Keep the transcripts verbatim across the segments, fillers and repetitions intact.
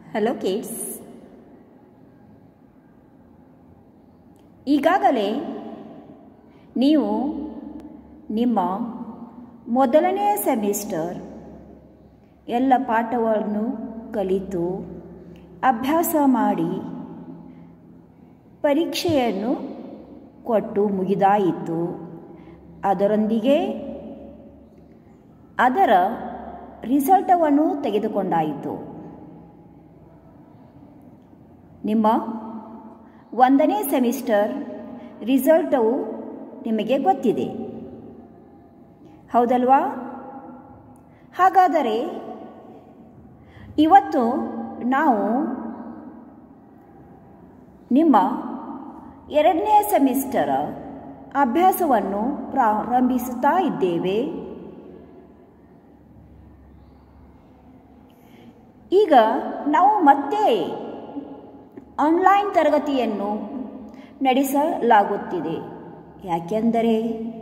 Hello kids, ಈಗಾಗಲೇ ನೀವು ನಿಮ್ಮ ಮೊದಲನೇ ಸೆಮಿಸ್ಟರ್ ಎಲ್ಲ ಪಾಠವನ್ನು ಕಲಿತು ಅಭ್ಯಾಸ ಮಾಡಿ ಪರೀಕ್ಷೆಯನ್ನು ಕೊಟ್ಟು ಮುಗಿದಾಯಿತು. ಅದರೊಂದಿಗೆ ಅದರ ರಿಸಲ್ಟವನ್ನು ತೆಗೆದುಕೊಂಡಾಯಿತು. ನಿಮ್ಮ ಒಂದನೇ ಸೆಮಿಸ್ಟರ್ ರಿಸಲ್ಟವು ನಿಮಗೆ ಗೊತ್ತಿದೆ, ಹೌದಲ್ವಾ? ಹಾಗಾದರೆ ಇವತ್ತು ನಾವು ನಿಮ್ಮ ಎರಡನೇ ಸೆಮಿಸ್ಟರ್ ಅಭ್ಯಾಸವನ್ನು ಪ್ರಾರಂಭಿಸುತ್ತಾ ಇದ್ದೇವೆ. ಈಗ ನಾವು ಮತ್ತೆ ಆನ್ಲೈನ್ ತರಗತಿಯನ್ನು ನಡೆಸಲಾಗುತ್ತಿದೆ. ಯಾಕೆಂದರೆ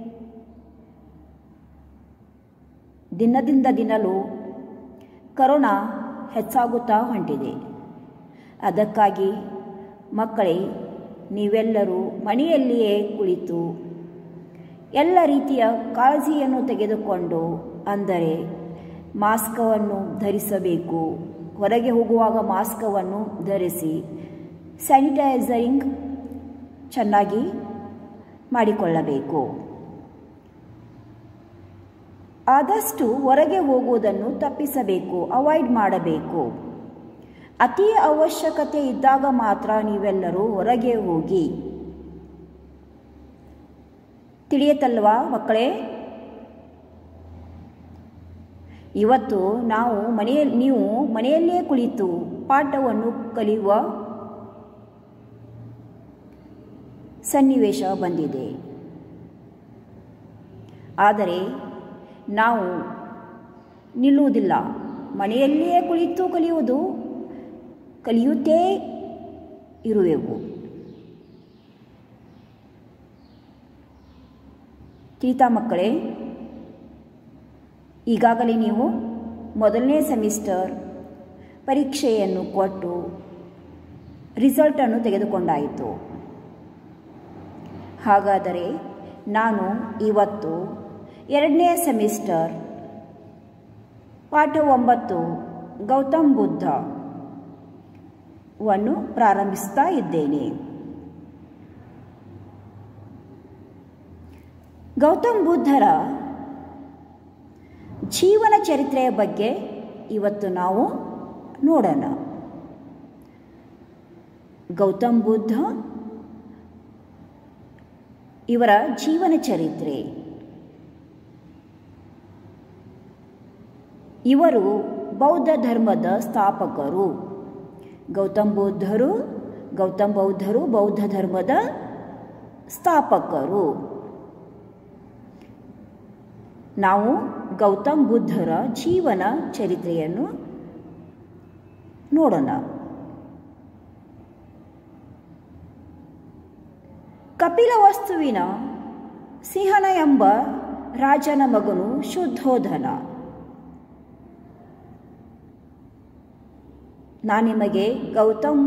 ದಿನದಿಂದ ದಿನಲೂ ಕರೋನಾ ಹೆಚ್ಚಾಗುತ್ತಾ ಹೊಂಟಿದೆ. ಅದಕ್ಕಾಗಿ ಮಕ್ಕಳೇ, ನೀವೆಲ್ಲರೂ ಮನೆಯಲ್ಲಿಯೇ ಕುಳಿತು ಎಲ್ಲ ರೀತಿಯ ಕಾಳಜಿಯನ್ನು ತೆಗೆದುಕೊಂಡು, ಅಂದರೆ ಮಾಸ್ಕವನ್ನು ಧರಿಸಬೇಕು, ಹೊರಗೆ ಹೋಗುವಾಗ ಮಾಸ್ಕವನ್ನು ಧರಿಸಿ, ಸ್ಯಾನಿಟೈಸರಿಂಗ್ ಚೆನ್ನಾಗಿ ಮಾಡಿಕೊಳ್ಳಬೇಕು. ಆದಷ್ಟು ಹೊರಗೆ ಹೋಗುವುದನ್ನು ತಪ್ಪಿಸಬೇಕು, ಅವಾಯ್ಡ್ ಮಾಡಬೇಕು. ಅತಿ ಅವಶ್ಯಕತೆ ಇದ್ದಾಗ ಮಾತ್ರ ನೀವೆಲ್ಲರೂ ಹೊರಗೆ ಹೋಗಿ. ತಿಳಿಯುತ್ತಲ್ವಾ ಮಕ್ಕಳೇ? ಇವತ್ತು ನಾವು ಮನೆಯಲ್ಲಿ ನೀವು ಮನೆಯಲ್ಲೇ ಕುಳಿತು ಪಾಠವನ್ನು ಕಲಿಯುವ ಸನ್ನಿವೇಶ ಬಂದಿದೆ. ಆದರೆ ನಾವು ನಿಲ್ಲುವುದಿಲ್ಲ. ಮನೆಯಲ್ಲಿಯೇ ಕುಳಿತು ಕಲಿಯುವುದು ಕಲಿಯುತ್ತೇ ಇರುವೆವು. ತಿಳಿತಾ ಮಕ್ಕಳೇ? ಈಗಾಗಲೇ ನೀವು ಮೊದಲನೇ ಸೆಮಿಸ್ಟರ್ ಪರೀಕ್ಷೆಯನ್ನು ಕೊಟ್ಟು ರಿಸಲ್ಟನ್ನು ತೆಗೆದುಕೊಂಡಾಯಿತು. ಹಾಗಾದರೆ ನಾನು ಇವತ್ತು ಎರಡನೇ ಸೆಮಿಸ್ಟರ್ ಪಾಠ ಒಂಬತ್ತು ಗೌತಮ್ ಬುದ್ಧವನ್ನು ಪ್ರಾರಂಭಿಸ್ತಾ ಇದ್ದೇನೆ. ಗೌತಮ್ ಬುದ್ಧರ ಜೀವನ ಚರಿತ್ರೆಯ ಬಗ್ಗೆ ಇವತ್ತು ನಾವು ನೋಡೋಣ. ಗೌತಮ್ ಬುದ್ಧ ಇವರ ಜೀವನ ಚರಿತ್ರೆ. ಇವರು ಬೌದ್ಧ ಧರ್ಮದ ಸ್ಥಾಪಕರು. ಗೌತಮ್ ಬುದ್ಧರು ಗೌತಮ್ ಬೌದ್ಧರು ಬೌದ್ಧ ಧರ್ಮದ ಸ್ಥಾಪಕರು. ನಾವು ಗೌತಮ್ ಬುದ್ಧರ ಜೀವನ ಚರಿತ್ರೆಯನ್ನು ನೋಡೋಣ. ಕಪಿಲವಸ್ತುವಿನ ಸಿಂಹನ ಎಂಬ ರಾಜನ ಮಗನು ಶುದ್ಧೋಧನ. ನಾನು ನಿಮಗೆ ಗೌತಮ್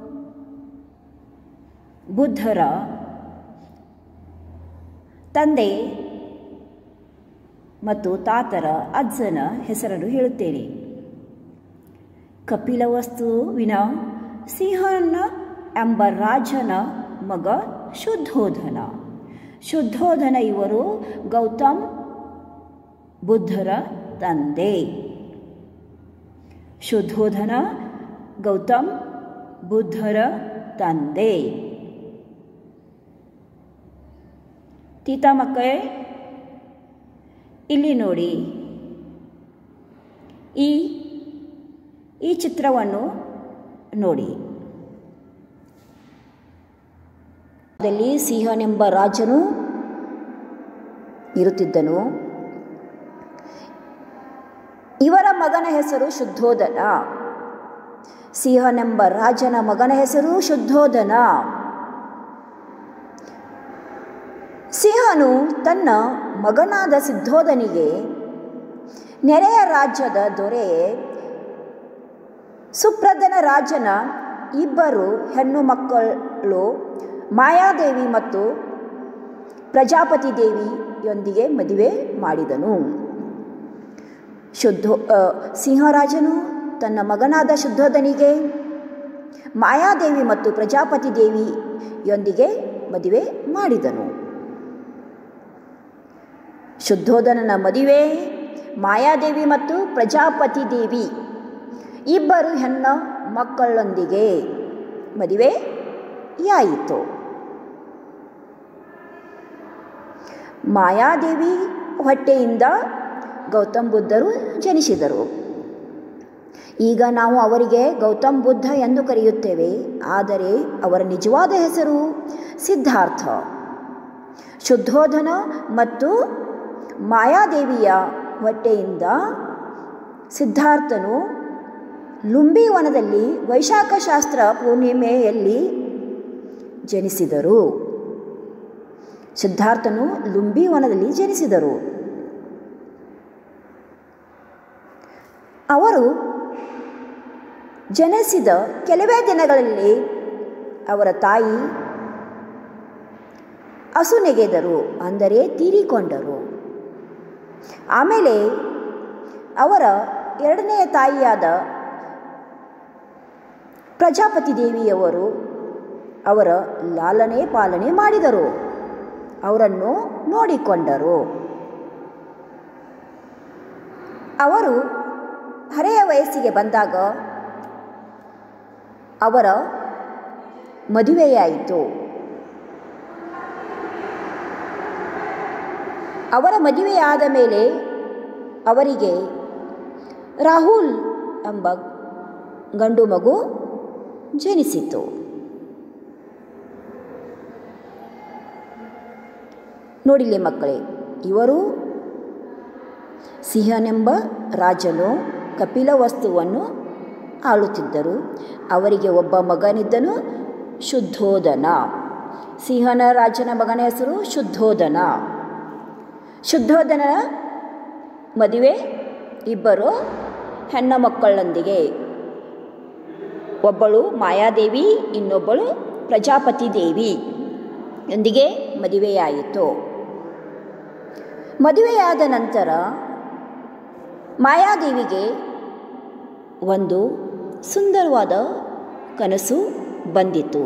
ಬುದ್ಧರ ತಂದೆ ಮತ್ತು ತಾತರ ಅಜ್ಜನ ಹೆಸರನ್ನು ಹೇಳುತ್ತೇನೆ. ಕಪಿಲವಸ್ತುವಿನ ಸಿಂಹನ ಎಂಬ ರಾಜನ ಮಗ ಶುದ್ಧೋಧನ. ಶುದ್ಧೋಧನ ಇವರು ಗೌತಮ್ ಬುದ್ಧರ ತಂದೆ. ಶುದ್ಧೋಧನ ಗೌತಮ್ ಬುದ್ಧರ ತಂದೆ. ತೀತಾ ಮಕ್ಕಳೇ, ಇಲ್ಲಿ ನೋಡಿ, ಈ ಈ ಚಿತ್ರವನ್ನು ನೋಡಿ. ಅದರಲ್ಲಿ ಸಿಂಹನೆಂಬ ರಾಜನು ಇರುತ್ತಿದ್ದನು. ಇವರ ಮಗನ ಹೆಸರು ಶುದ್ಧೋಧನ. ಸಿಂಹನೆಂಬ ರಾಜನ ಮಗನ ಹೆಸರು ಶುದ್ಧೋಧನ. ಸಿಂಹನು ತನ್ನ ಮಗನಾದ ಸಿದ್ಧೋಧನಿಗೆ ನೆರೆಯ ರಾಜ್ಯದ ದೊರೆ ಸುಪ್ರಧನ ರಾಜನ ಇಬ್ಬರು ಹೆಣ್ಣು ಮಕ್ಕಳು ಮಾಯಾದೇವಿ ಮತ್ತು ಪ್ರಜಾಪತಿ ದೇವಿಯೊಂದಿಗೆ ಮದುವೆ ಮಾಡಿದನು. ಶುದ್ಧೋ ಸಿಂಹರಾಜನು ತನ್ನ ಮಗನಾದ ಶುದ್ಧೋಧನಿಗೆ ಮಾಯಾದೇವಿ ಮತ್ತು ಪ್ರಜಾಪತಿ ದೇವಿಯೊಂದಿಗೆ ಮದುವೆ ಮಾಡಿದನು. ಶುದ್ಧೋಧನನ ಮದುವೆ ಮಾಯಾದೇವಿ ಮತ್ತು ಪ್ರಜಾಪತಿ ದೇವಿ ಇಬ್ಬರು ಹೆಣ್ಣು ಮಕ್ಕಳೊಂದಿಗೆ ಮದುವೆಯಾಯಿತು. ಮಾಯಾದೇವಿ ಹೊಟ್ಟೆಯಿಂದ ಗೌತಮ್ ಬುದ್ಧರು ಜನಿಸಿದರು. ಈಗ ನಾವು ಅವರಿಗೆ ಗೌತಮ್ ಬುದ್ಧ ಎಂದು ಕರೆಯುತ್ತೇವೆ, ಆದರೆ ಅವರ ನಿಜವಾದ ಹೆಸರು ಸಿದ್ಧಾರ್ಥ. ಶುದ್ಧೋಧನ ಮತ್ತು ಮಾಯಾದೇವಿಯ ಹೊಟ್ಟೆಯಿಂದ ಸಿದ್ಧಾರ್ಥನು ಲುಂಬಿ ವನದಲ್ಲಿ ವೈಶಾಖ ಶಾಸ್ತ್ರ ಪೂರ್ಣಿಮೆಯಲ್ಲಿ ಜನಿಸಿದರು. ಸಿದ್ಧಾರ್ಥನು ಲುಂಬಿ ವನದಲ್ಲಿ ಜನಿಸಿದರು. ಅವರು ಜನಿಸಿದ ಕೆಲವೇ ದಿನಗಳಲ್ಲಿ ಅವರ ತಾಯಿ ಅಸುನೆಗೆದರು, ಅಂದರೆ ತೀರಿಕೊಂಡರು. ಆಮೇಲೆ ಅವರ ಎರಡನೆಯ ತಾಯಿಯಾದ ಪ್ರಜಾಪತಿ ದೇವಿಯವರು ಅವರ ಲಾಲನೆ ಪಾಲನೆ ಮಾಡಿದರು, ಅವರನ್ನು ನೋಡಿಕೊಂಡರು. ಅವರು ಹರೆಯ ವಯಸ್ಸಿಗೆ ಬಂದಾಗ ಅವರ ಮದುವೆಯಾಯಿತು. ಅವರ ಮದುವೆಯಾದ ಮೇಲೆ ಅವರಿಗೆ ರಾಹುಲ್ ಎಂಬ ಗಂಡು ಮಗು ಜನಿಸಿತು. ನೋಡಿಲಿ ಮಕ್ಕಳೇ, ಇವರು ಸಿಂಹನೆಂಬ ರಾಜನು ಕಪಿಲವಸ್ತುವನ್ನು ಆಳುತ್ತಿದ್ದರು. ಅವರಿಗೆ ಒಬ್ಬ ಮಗನಿದ್ದನು, ಶುದ್ಧೋಧನ. ಸಿಂಹನ ರಾಜನ ಮಗನ ಹೆಸರು ಶುದ್ಧೋಧನ. ಶುದ್ಧೋಧನ ಮದುವೆ ಇಬ್ಬರು ಹೆಣ್ಣು ಮಕ್ಕಳೊಂದಿಗೆ, ಒಬ್ಬಳು ಮಾಯಾದೇವಿ, ಇನ್ನೊಬ್ಬಳು ಪ್ರಜಾಪತಿ ದೇವಿ ಯೊಂದಿಗೆ ಮದುವೆಯಾಯಿತು. ಮದುವೆಯಾದ ನಂತರ ಮಾಯಾದೇವಿಗೆ ಒಂದು ಸುಂದರವಾದ ಕನಸು ಬಂದಿತು.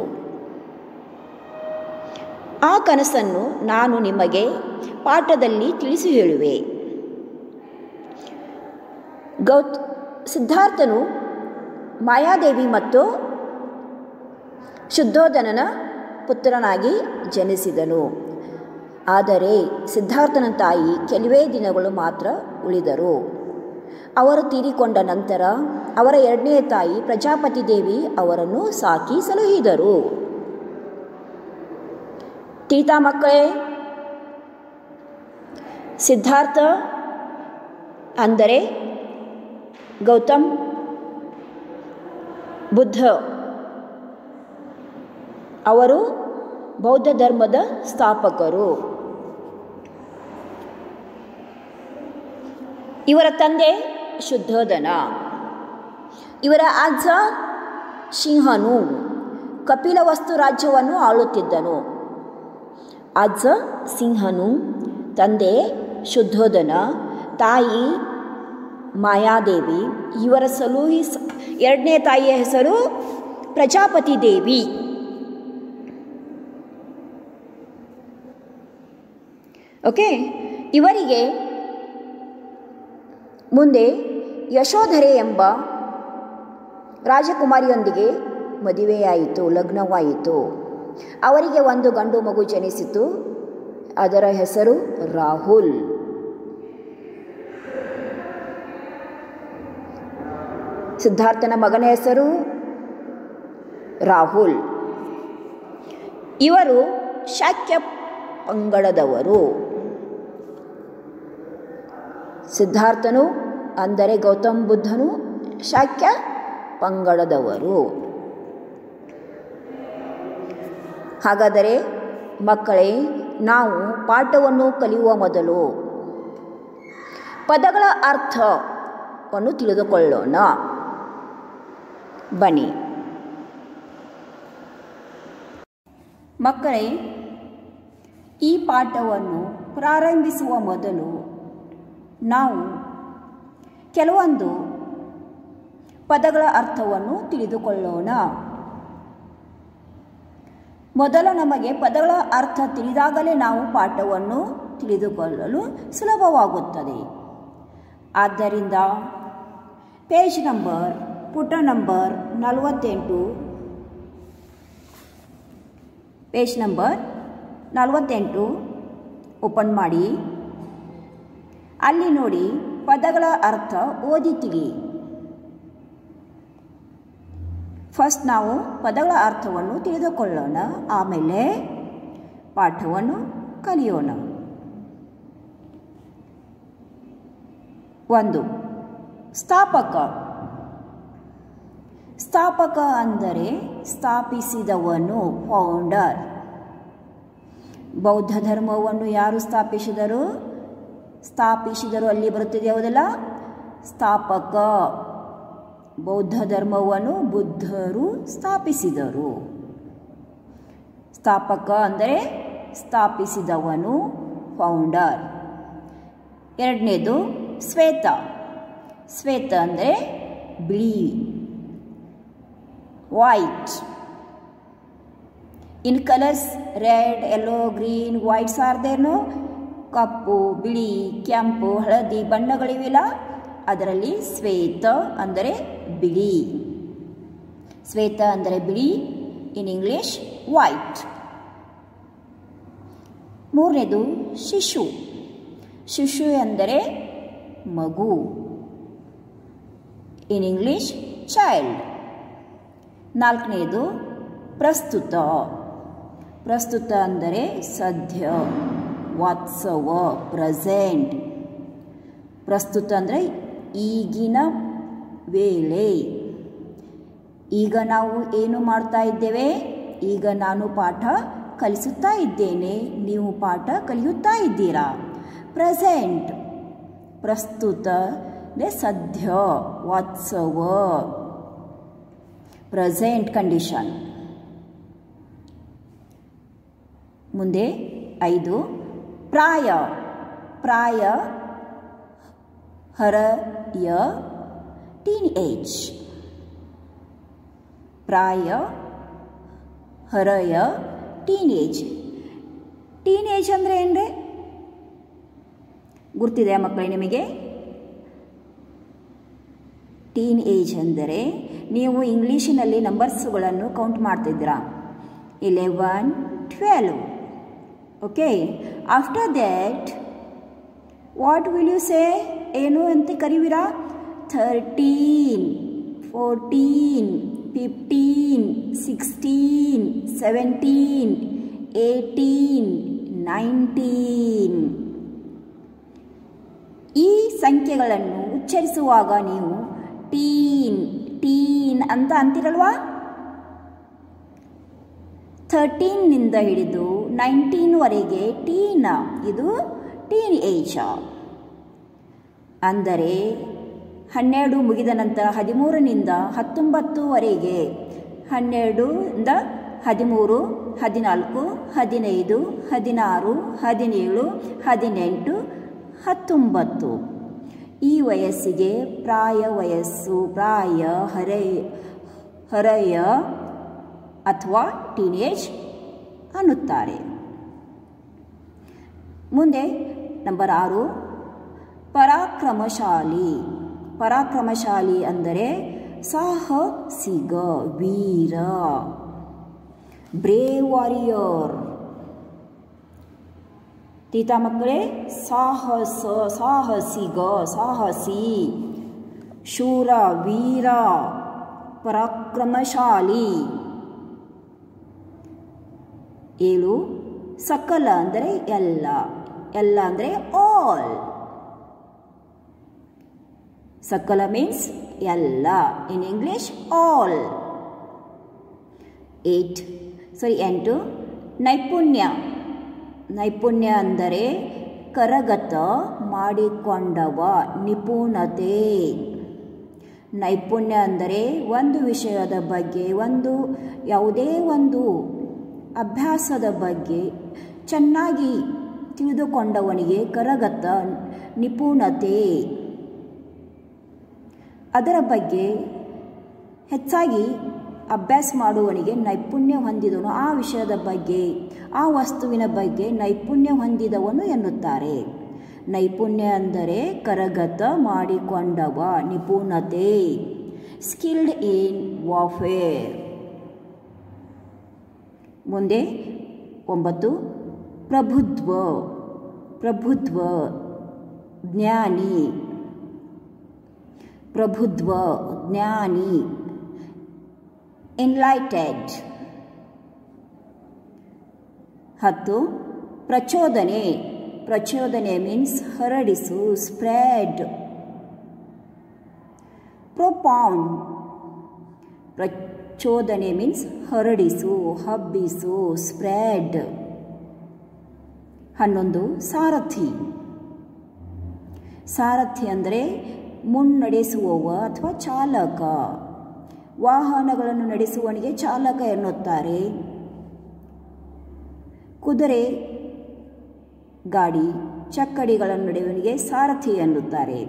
ಆ ಕನಸನ್ನು ನಾನು ನಿಮಗೆ ಪಾಠದಲ್ಲಿ ತಿಳಿಸಿ ಹೇಳುವೆ. ಗೌತ್ ಸಿದ್ಧಾರ್ಥನು ಮಾಯಾದೇವಿ ಮತ್ತು ಶುದ್ಧೋಧನನ ಪುತ್ರನಾಗಿ ಜನಿಸಿದನು. ಆದರೆ ಸಿದ್ಧಾರ್ಥನ ತಾಯಿ ಕೆಲವೇ ದಿನಗಳು ಮಾತ್ರ ಉಳಿದರು. ಅವರು ತೀರಿಕೊಂಡ ನಂತರ ಅವರ ಎರಡನೇ ತಾಯಿ ಪ್ರಜಾಪತಿ ದೇವಿ ಅವರನ್ನು ಸಾಕಿ ಸಲಹಿದರು. ತೀತಾ ಮಕ್ಕಳೇ, ಸಿದ್ಧಾರ್ಥ ಅಂದರೆ ಗೌತಮ್ ಬುದ್ಧ, ಅವರು ಬೌದ್ಧ ಧರ್ಮದ ಸ್ಥಾಪಕರು. ಇವರ ತಂದೆ ಶುದ್ಧೋಧನ. ಇವರ ಅಜ್ಜ ಸಿಂಹನು ಕಪಿಲವಸ್ತು ರಾಜ್ಯವನ್ನು ಆಳುತ್ತಿದ್ದನು. ಅಜ್ಜ ಸಿಂಹನು, ತಂದೆ ಶುದ್ಧೋಧನ, ತಾಯಿ ಮಾಯಾದೇವಿ. ಇವರ ಸಲುಹಿ ಎರಡನೇ ತಾಯಿಯ ಹೆಸರು ಪ್ರಜಾಪತಿ ದೇವಿ. ಓಕೆ, ಇವರಿಗೆ ಮುಂದೆ ಯಶೋಧರೆ ಎಂಬ ರಾಜಕುಮಾರಿಯೊಂದಿಗೆ ಮದುವೆಯಾಯಿತು, ಲಗ್ನವಾಯಿತು. ಅವರಿಗೆ ಒಂದು ಗಂಡು ಮಗು ಜನಿಸಿತು, ಅದರ ಹೆಸರು ರಾಹುಲ್. ಸಿದ್ಧಾರ್ಥನ ಮಗನ ಹೆಸರು ರಾಹುಲ್. ಇವರು ಶಾಕ್ಯ ಪಂಗಡದವರು. ಸಿದ್ಧಾರ್ಥನು ಅಂದರೆ ಗೌತಮ್ ಬುದ್ಧನು ಶಾಕ್ಯ ಪಂಗಡದವರು. ಹಾಗಾದರೆ ಮಕ್ಕಳೇ, ನಾವು ಪಾಠವನ್ನು ಕಲಿಯುವ ಮೊದಲು ಪದಗಳ ಅರ್ಥವನ್ನು ತಿಳಿದುಕೊಳ್ಳೋಣ. ಬನ್ನಿ. ಮಕ್ಕಳೇ, ಈ ಪಾಠವನ್ನು ಪ್ರಾರಂಭಿಸುವ ಮೊದಲು ನಾವು ಕೆಲವೊಂದು ಪದಗಳ ಅರ್ಥವನ್ನು ತಿಳಿದುಕೊಳ್ಳೋಣ. ಮೊದಲು ನಮಗೆ ಪದಗಳ ಅರ್ಥ ತಿಳಿದಾಗಲೇ ನಾವು ಪಾಠವನ್ನು ತಿಳಿದುಕೊಳ್ಳಲು ಸುಲಭವಾಗುತ್ತದೆ. ಆದ್ದರಿಂದ ಪೇಜ್ ನಂಬರ್ ಪುಟ ನಂಬರ್ ನಲವತ್ತೆಂಟು ಪೇಜ್ ನಂಬರ್ ನಲವತ್ತೆಂಟು ಓಪನ್ ಮಾಡಿ. ಅಲ್ಲಿ ನೋಡಿ, ಪದಗಳ ಅರ್ಥ ಓದಿ ತಿಳಿ. ಫಸ್ಟ್ ನಾವು ಪದಗಳ ಅರ್ಥವನ್ನು ತಿಳಿದುಕೊಳ್ಳೋಣ, ಆಮೇಲೆ ಪಾಠವನ್ನು ಕಲಿಯೋಣ. ಒಂದು, ಸ್ಥಾಪಕ. ಸ್ಥಾಪಕ ಅಂದರೆ ಸ್ಥಾಪಿಸಿದವನು, ಫೌಂಡರ್. ಬೌದ್ಧ ಧರ್ಮವನ್ನು ಯಾರು ಸ್ಥಾಪಿಸಿದರು? ಸ್ಥಾಪಿಸಿದರು ಅಲ್ಲಿ ಬರುತ್ತದೆ, ಯಾವುದಲ್ಲ? ಸ್ಥಾಪಕ. ಬೌದ್ಧ ಧರ್ಮವನ್ನು ಬುದ್ಧರು ಸ್ಥಾಪಿಸಿದರು. ಸ್ಥಾಪಕ ಅಂದರೆ ಸ್ಥಾಪಿಸಿದವನು, ಫೌಂಡರ್. ಎರಡನೇದು ಶ್ವೇತ. ಶ್ವೇತ ಅಂದರೆ ಬಿಳಿ, white. In colours red, yellow, green, whites are there no? ಕಪ್ಪು, ಬಿಳಿ, ಕೆಂಪು, ಹಳದಿ ಬಣ್ಣಗಳಿವಿಲ್ಲ, ಅದರಲ್ಲಿ ಶ್ವೇತ ಅಂದರೆ ಬಿಳಿ. ಶ್ವೇತ ಅಂದರೆ ಬಿಳಿ, ಇನ್ ಇಂಗ್ಲಿಷ್ ವೈಟ್. ಮೂರನೇದು ಶಿಶು. ಶಿಶು ಎಂದರೆ ಮಗು, ಇನ್ ಇಂಗ್ಲಿಷ್ ಚೈಲ್ಡ್. ನಾಲ್ಕನೇದು ಪ್ರಸ್ತುತ. ಪ್ರಸ್ತುತ ಅಂದರೆ ಸದ್ಯ, ವಾತ್ಸವ, ಪ್ರೆಸೆಂಟ್. ಪ್ರಸ್ತುತ ಅಂದರೆ ಈಗಿನ ವೇಳೆ. ಈಗ ನಾವು ಏನು ಮಾಡ್ತಾ ಇದ್ದೇವೆ? ಈಗ ನಾನು ಪಾಠ ಕಲಿಸುತ್ತಾ ಇದ್ದೇನೆ, ನೀವು ಪಾಠ ಕಲಿಯುತ್ತಾ ಇದ್ದೀರಾ. ಪ್ರೆಸೆಂಟ್, ಪ್ರಸ್ತುತ ಅಂದರೆ ಸದ್ಯ, ವಾತ್ಸವ, ಪ್ರೆಸೆಂಟ್ ಕಂಡೀಷನ್. ಮುಂದೆ ಐದು, ಪ್ರಾಯ. ಪ್ರಾಯ, ಹರಯ, ಟೀನ್ ಏಜ್. ಪ್ರಾಯ, ಹರಯ, ಟೀನ್ ಏಜ್. ಟೀನ್ ಏಜ್ ಅಂದರೆ ಏನ್ರಿ? ಗುರ್ತಿದೆಯಾ ಮಕ್ಕಳೇ ನಿಮಗೆ? ಟೀನ್ ಏಜ್ ಅಂದರೆ ನೀವು ಇಂಗ್ಲೀಷಿನಲ್ಲಿ ನಂಬರ್ಸ್ಗಳನ್ನು ಕೌಂಟ್ ಮಾಡ್ತಿದ್ದೀರಾ. Eleven, twelve. Okay, after that what will you say? ಏನು ಅಂತ ಕರೀವಿರಾ? Thirteen, fourteen, fifteen, sixteen, seventeen, eighteen, nineteen. ಈ ಸಂಖ್ಯೆಗಳನ್ನು ಉಚ್ಚರಿಸುವಾಗ ನೀವು ಟೀನ್ ಟೀನ್ ಅಂತ ಅಂತಿರಲ್ವಾ? ಥರ್ಟೀನ್ನಿಂದ ಹಿಡಿದು ನೈನ್ಟೀನ್ವರೆಗೆ ಟೀನ್, ಇದು ಟೀನ್ ಏಜ್. ಅಂದರೆ ಹನ್ನೆರಡು ಮುಗಿದ ನಂತರ ಹದಿಮೂರನಿಂದ ಹತ್ತೊಂಬತ್ತುವರೆಗೆ, ಹನ್ನೆರಡರಿಂದ ಹದಿಮೂರು, ಹದಿನಾಲ್ಕು, ಹದಿನೈದು, ಹದಿನಾರು, ಹದಿನೇಳು, ಹದಿನೆಂಟು, ಹತ್ತೊಂಬತ್ತು. ಈ ವಯಸ್ಸಿಗೆ ಪ್ರಾಯ ವಯಸ್ಸು, ಪ್ರಾಯ, ಹರೆಯ ಹರೆಯ ಅಥವಾ ಟೀನೇಜ್ ಅನ್ನುತ್ತಾರೆ. ಮುಂದೆ ನಂಬರ್ ಆರು, ಪರಾಕ್ರಮಶಾಲಿ. ಪರಾಕ್ರಮಶಾಲಿ ಅಂದರೆ ಸಾಹಸಿಗ, ವೀರ, ಬ್ರೇವ್ ವಾರಿಯರ್. ತೀತಾ ಮಕ್ಕಳೇ, ಸಾಹಸ, ಸಾಹಸಿಗ, ಸಾಹಸಿ, ಶೂರ, ವೀರ, ಪರಾಕ್ರಮಶಾಲಿ. ಏಳು, ಸಕಲ ಅಂದರೆ ಎಲ್ಲ, ಎಲ್ಲ ಅಂದರೆ ಆಲ್. ಸಕಲ ಮೀನ್ಸ್ ಎಲ್ಲ, in English all. Eight sorry ಎಂಟು, ನೈಪುಣ್ಯ. ನೈಪುಣ್ಯ ಅಂದರೆ ಕರಗತ ಮಾಡಿಕೊಂಡವ, ನಿಪುಣತೆ. ನೈಪುಣ್ಯ ಅಂದರೆ ಒಂದು ವಿಷಯದ ಬಗ್ಗೆ, ಒಂದು ಯಾವುದೇ ಒಂದು ಅಭ್ಯಾಸದ ಬಗ್ಗೆ ಚೆನ್ನಾಗಿ ತಿಳಿದುಕೊಂಡವನಿಗೆ ಕರಗತ ನಿಪುಣತೆ. ಅದರ ಬಗ್ಗೆ ಹೆಚ್ಚಾಗಿ ಅಭ್ಯಾಸ ಮಾಡುವವನಿಗೆ ನೈಪುಣ್ಯ ಹೊಂದಿದವನು, ಆ ವಿಷಯದ ಬಗ್ಗೆ ಆ ವಸ್ತುವಿನ ಬಗ್ಗೆ ನೈಪುಣ್ಯ ಹೊಂದಿದವನು ಎನ್ನುತ್ತಾರೆ. ನೈಪುಣ್ಯ ಅಂದರೆ ಕರಗತ ಮಾಡಿಕೊಂಡವ, ನಿಪುಣತೆ. ಸ್ಕಿಲ್ಡ್ ಇನ್ ವಾರ್ಫೇರ್. ಮುಂದೆ ಒಂಬತ್ತು ಪ್ರಭುತ್ವ. ಪ್ರಭುತ್ವ ಜ್ಞಾನಿ. ಪ್ರಭುತ್ವ ಜ್ಞಾನಿ. ಎನ್ಲೈಟೆಡ್. ಹತ್ತು ಪ್ರಚೋದನೆ. ಪ್ರಚೋದನೆ ಮೀನ್ಸ್ ಹರಡಿಸು, ಸ್ಪ್ರೆಡ್. ಪ್ರೊಪೌಂಡ್. ಪ್ರಚೋದನೆ ಮೀನ್ಸ್ ಹರಡಿಸು, ಹಬ್ಬಿಸು, ಸ್ಪ್ರೆಡ್. ಹನ್ನೊಂದು ಸಾರಥಿ. ಸಾರಥಿ ಅಂದರೆ ಮುನ್ನಡೆಸುವವ ಅಥವಾ ಚಾಲಕ. ವಾಹನಗಳನ್ನು ನಡೆಸುವವನಿಗೆ ಚಾಲಕ ಎನ್ನುತ್ತಾರೆ. ಕುದುರೆ ಗಾಡಿ ಚಕ್ಕಡಿಗಳನ್ನು ನಡೆಯುವವನಿಗೆ ಸಾರಥಿ ಎನ್ನುತ್ತಾರೆ.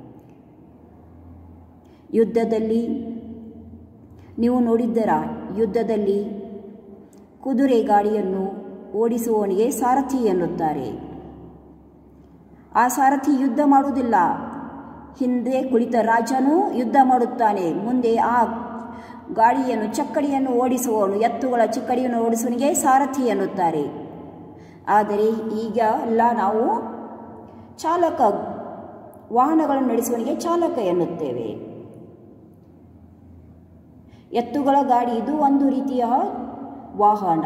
ಯುದ್ಧದಲ್ಲಿ ನೀವು ನೋಡಿದ್ದೀರಾ, ಯುದ್ಧದಲ್ಲಿ ಕುದುರೆ ಗಾಡಿಯನ್ನು ಓಡಿಸುವವನಿಗೆ ಸಾರಥಿ ಎನ್ನುತ್ತಾರೆ. ಆ ಸಾರಥಿ ಯುದ್ಧ ಮಾಡುವುದಿಲ್ಲ, ಹಿಂದೆ ಕುಳಿತ ರಾಜನು ಯುದ್ಧ ಮಾಡುತ್ತಾನೆ. ಮುಂದೆ ಆ ಗಾಡಿಯನ್ನು ಚಕ್ಕಡಿಯನ್ನು ಓಡಿಸುವವನು, ಎತ್ತುಗಳ ಚಕ್ಕಡಿಯನ್ನು ಓಡಿಸುವವನಿಗೆ ಸಾರಥಿ ಎನ್ನುತ್ತಾರೆ. ಆದರೆ ಈಗ ಎಲ್ಲ ನಾವು ಚಾಲಕ, ವಾಹನಗಳನ್ನು ನಡೆಸುವವನಿಗೆ ಚಾಲಕ ಎನ್ನುತ್ತೇವೆ. ಎತ್ತುಗಳ ಗಾಡಿ ಇದು ಒಂದು ರೀತಿಯ ವಾಹನ.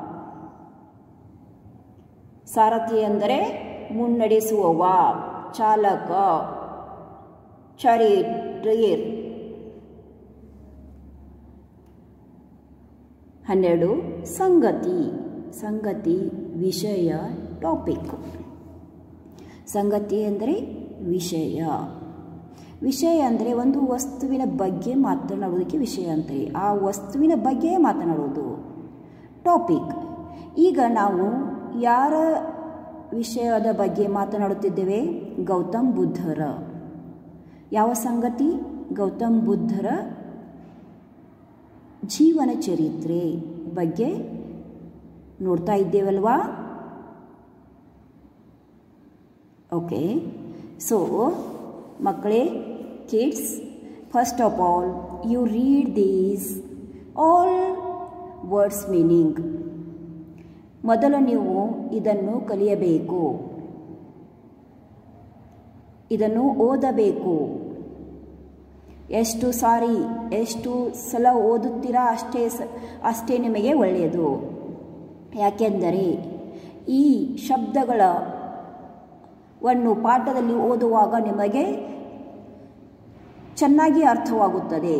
ಸಾರಥಿ ಅಂದರೆ ಮುನ್ನಡೆಸುವವ, ಚಾಲಕ, ಚಾರಿಯರ್. ಹನ್ನೆರಡು ಸಂಗತಿ. ಸಂಗತಿ ವಿಷಯ, ಟಾಪಿಕ್. ಸಂಗತಿ ಅಂದರೆ ವಿಷಯ. ವಿಷಯ ಅಂದರೆ ಒಂದು ವಸ್ತುವಿನ ಬಗ್ಗೆ ಮಾತನಾಡುವುದಕ್ಕೆ ವಿಷಯ ಅಂತಾರೆ. ಆ ವಸ್ತುವಿನ ಬಗ್ಗೆ ಮಾತನಾಡುವುದು ಟಾಪಿಕ್. ಈಗ ನಾವು ಯಾರ ವಿಷಯದ ಬಗ್ಗೆ ಮಾತನಾಡುತ್ತಿದ್ದೇವೆ? ಗೌತಮ್ ಬುದ್ಧರ. ಯಾವ ಸಂಗತಿ? ಗೌತಮ್ ಬುದ್ಧರ ಜೀವನ ಚರಿತ್ರೆ ಬಗ್ಗೆ ನೋಡ್ತಾ ಇದ್ದೇವಲ್ವಾ? ಓಕೆ. ಸೊ ಮಕ್ಕಳೇ, kids, first of all you read these all words meaning. ಮೊದಲು ನೀವು ಇದನ್ನು ಕಲಿಯಬೇಕು, ಇದನ್ನು ಓದಬೇಕು. ಎಷ್ಟು ಸಾರಿ ಎಷ್ಟು ಸಲ ಓದುತ್ತೀರಾ ಅಷ್ಟೇ ಅಷ್ಟೇ ನಿಮಗೆ ಒಳ್ಳೆಯದು. ಯಾಕೆಂದರೆ ಈ ಶಬ್ದಗಳನ್ನು ಪಾಠದಲ್ಲಿ ಓದುವಾಗ ನಿಮಗೆ ಚೆನ್ನಾಗಿ ಅರ್ಥವಾಗುತ್ತದೆ.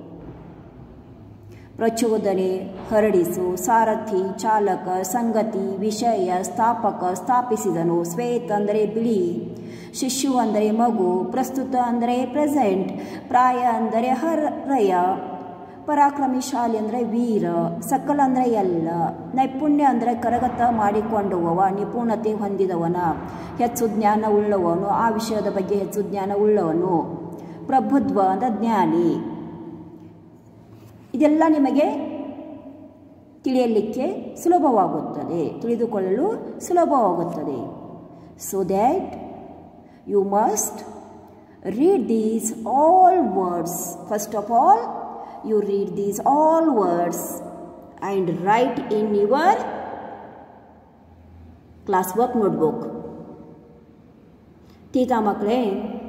ಪ್ರಚೋದನೆ, ಹರಡಿಸು, ಸಾರಥಿ, ಚಾಲಕ, ಸಂಗತಿ, ವಿಷಯ, ಸ್ಥಾಪಕ, ಸ್ಥಾಪಿಸಿದನು, ಶ್ವೇತ ಅಂದರೆ ಬಿಳಿ, ಶಿಶು ಅಂದರೆ ಮಗು, ಪ್ರಸ್ತುತ ಅಂದರೆ ಪ್ರೆಸೆಂಟ್, ಪ್ರಾಯ ಅಂದರೆ ಹರಯ, ಪರಾಕ್ರಮಿಶಾಲಿ ಅಂದರೆ ವೀರ, ಸಕಲ ಅಂದರೆ ಎಲ್ಲ, ನೈಪುಣ್ಯ ಅಂದರೆ ಕರಗತ ಮಾಡಿಕೊಂಡವ, ನಿಪುಣತೆ ಹೊಂದಿದವನ, ಹೆಚ್ಚು ಜ್ಞಾನ ಉಳ್ಳವನು, ಆ ವಿಷಯದ ಬಗ್ಗೆ ಹೆಚ್ಚು ಜ್ಞಾನ ಉಳ್ಳವನು, ಪ್ರಭುತ್ವ ಅಂದರೆ ಜ್ಞಾನಿ. ಇದೆಲ್ಲ ನಿಮಗೆ ತಿಳಿಯಲಿಕ್ಕೆ ಸುಲಭವಾಗುತ್ತದೆ, ತಿಳಿದುಕೊಳ್ಳಲು ಸುಲಭವಾಗುತ್ತದೆ. So that you must read these all words. First of all, you read these all words and write in your classwork notebook. ತೀತಾ ಮಕ್ಕಳೇ,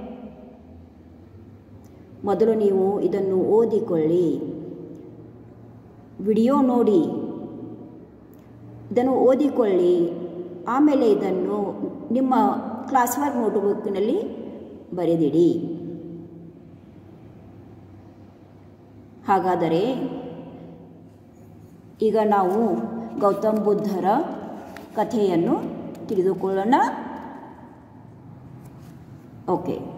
ಮೊದಲು ನೀವು ಇದನ್ನು ಓದಿಕೊಳ್ಳಿ, ವಿಡಿಯೋ ನೋಡಿ, ಇದನ್ನು ಓದಿಕೊಳ್ಳಿ. ಆಮೇಲೆ ಇದನ್ನು ನಿಮ್ಮ ಕ್ಲಾಸ್ವರ್ಕ್ ನೋಟ್ಬುಕ್ಕಿನಲ್ಲಿ ಬರೆದಿಡಿ. ಹಾಗಾದರೆ ಈಗ ನಾವು ಗೌತಮ್ ಬುದ್ಧರ ಕಥೆಯನ್ನು ತಿಳಿದುಕೊಳ್ಳೋಣ. ಓಕೆ.